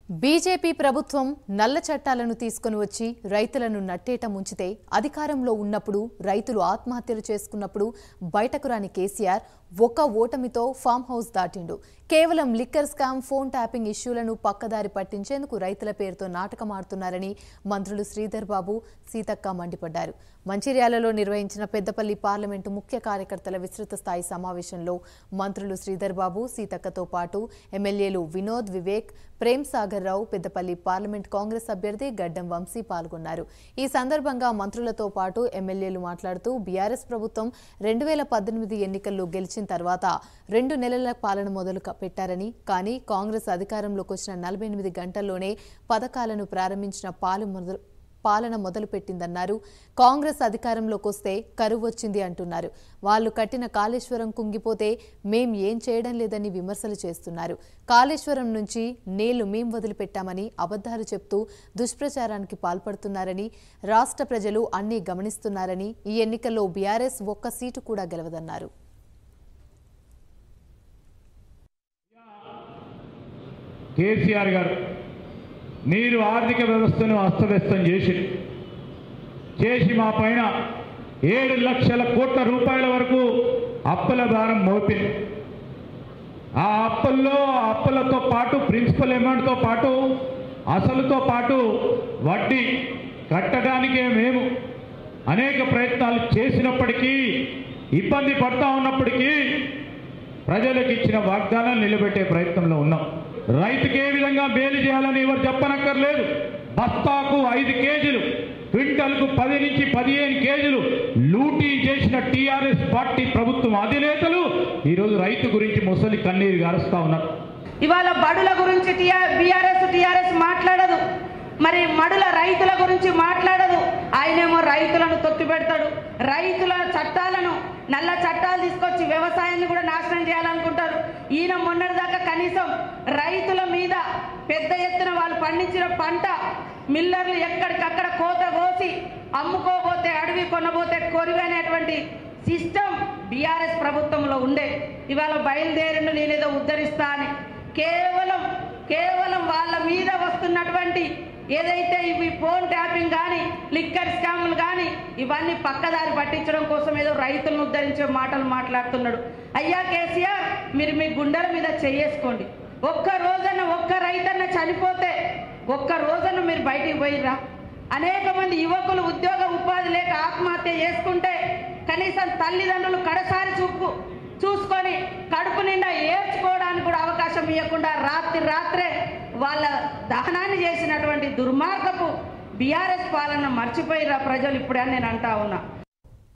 BJP ప్రభుత్వం నల్ల చట్టాలను తీసుకొని వచ్చి రైతులను నట్టేట ముంచితే అధికారంలో ఉన్నప్పుడు రైతులు ఆత్మహత్యలు చేసుకున్నప్పుడు బయటకు రాని కేసీఆర్ ఒక్క ఓటమితో ఫామ్ హౌస్ దాటిండు. కేవలం లిక్కర్ స్కామ్, ఫోన్ ట్యాపింగ్ ఇష్యూలను పక్కదారి పట్టించేందుకు రైతుల పేరుతో నాటకం ఆడుతున్నారని మంత్రులు శ్రీధర్ బాబు, సీతక్క మండిపడ్డారు. మంచిర్యాలలో నిర్వహించిన పెద్దపల్లి పార్లమెంటు ముఖ్య కార్యకర్తల విస్తృత స్థాయి సమావేశంలో మంత్రులు శ్రీధర్ బాబు, సీతక్కతో పాటు ఎమ్మెల్యేలు వినోద్, వివేక్, ప్రేమ్ సాగర్ రావు, పెద్దపల్లి పార్లమెంట్ కాంగ్రెస్ అభ్యర్థి గడ్డం వంశీ పాల్గొన్నారు. ఈ సందర్భంగా మంత్రులతో పాటు ఎమ్మెల్యేలు మాట్లాడుతూ బీఆర్ఎస్ ప్రభుత్వం 2018 ఎన్నికల్లో గెలిచిన తర్వాత 2 నెలల పాలన మొదలు పెట్టారని, కానీ కాంగ్రెస్ అధికారంలోకి వచ్చిన 48 గంటల్లోనే పథకాలను ప్రారంభించిన పాలన మొదలుపెట్టిందన్నారు. కాంగ్రెస్ అధికారంలోకి వస్తే కరువు వచ్చింది అంటున్నారు. వాళ్లు కట్టిన కాళేశ్వరం కుంగిపోతే మేం ఏం చేయడం లేదని విమర్శలు చేస్తున్నారు. కాళేశ్వరం నుంచి నీళ్లు మేం వదిలిపెట్టామని అబద్ధాలు చెప్తూ దుష్ప్రచారానికి పాల్పడుతున్నారని, రాష్ట్ర ప్రజలు అన్నీ గమనిస్తున్నారని, ఈ ఎన్నికల్లో బీఆర్ఎస్ ఒక్క సీటు కూడా గెలవదన్నారు. కేసీఆర్ గారు మీరు ఆర్థిక వ్యవస్థను అస్తవ్యస్తం చేసి మా పైన 7 లక్షల కోట్ల రూపాయల వరకు అప్పుల భారం మోపింది. ఆ అప్పులతో పాటు ప్రిన్సిపల్ అమౌంట్తో పాటు అసలుతో పాటు వడ్డీ కట్టడానికే మేము అనేక ప్రయత్నాలు చేసినప్పటికీ, ఇబ్బంది పడతా ఉన్నప్పటికీ ప్రజలకు ఇచ్చిన వాగ్దానాలు నిలబెట్టే ప్రయత్నంలో ఉన్నాం. రైతుకి ఏ విధంగా మేలు చేయాలని ఎవరు చెప్పనక్కర్లేదు. బస్తాకు 5 కేజీలు, క్వింటల్కు 10 నుంచి 15 కేజీలు లూటీ చేసిన టీఆర్ఎస్ పార్టీ ప్రభుత్వం అధినేతలు ఈరోజు రైతు గురించి ముసలి కన్నీరు గారుస్తా ఉన్నారు. ఇవాళ బడుల గురించి టీఆర్ఎస్ మాట్లాడదు, మరి మడుల రైతుల గురించి మాట్లాడదు. ఆయనేమో రైతులను తొక్కిపెడతాడు. రైతుల చట్టాలను, నల్ల చట్టాలు తీసుకొచ్చి వ్యవసాయాన్ని కూడా నాశనం చేయాలనుకుంటారు. ఈయన మొన్నటిదాకా కనీసం రైతుల మీద పెద్ద ఎత్తున వాళ్ళు పండించిన పంట మిల్లర్లు ఎక్కడికక్కడ కోత కోసి అమ్ముకోబోతే అడవి, కొనబోతే కొరివి అనేటువంటి సిస్టమ్ బీఆర్ఎస్ ప్రభుత్వంలో ఉండే. ఇవాళ బయలుదేరిండు నేనేదో ఉద్ధరిస్తా అని. కేవలం వాళ్ళ మీద వస్తున్నటువంటి ఏదైతే ఇవి ఫోన్ ట్యాపింగ్ కానీ, లిక్కర్ స్కాములు కానీ, ఇవన్నీ పక్కదారి పట్టించడం కోసం ఏదో రైతులను ఉద్ధరించే మాటలు మాట్లాడుతున్నాడు. అయ్యా కేసీఆర్, మీరు మీ గుండెల మీద చేసుకోండి. ఒక్క రైతన్న చనిపోతే ఒక్క రోజున మీరు బయటికి పోయిర్రా? అనేక మంది యువకులు ఉద్యోగ ఉపాధి లేక ఆత్మహత్య చేసుకుంటే కనీసం తల్లిదండ్రులు కడసారి చూసుకొని కడుపు నిండా ఏడ్చుకోవడానికి కూడా అవకాశం ఇవ్వకుండా రాత్రే వాళ్ళ దహనాన్ని చేసినటువంటి దుర్మార్గపు బీఆర్ఎస్ పాలన మర్చిపోయిరా ప్రజలు ఇప్పుడే నేను అంటా ఉన్నా.